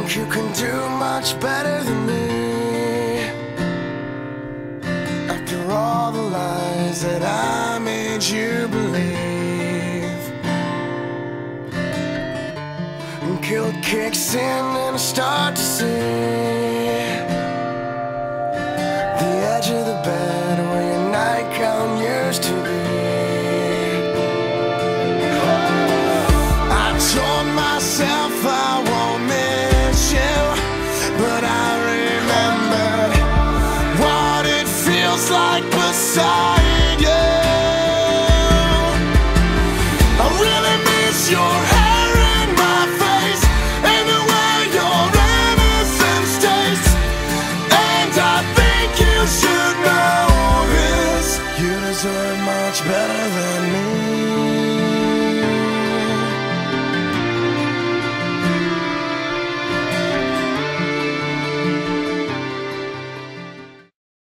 You can do much better than me. After all the lies that I made you believe, and guilt kicks in and I start to see the edge of the bed where your nightgown used to be. I told myself I won't miss you, but I remembered what it feels like beside you. I really miss your hair in my face and the way your innocence tastes. And I think you should know this: you deserve much better than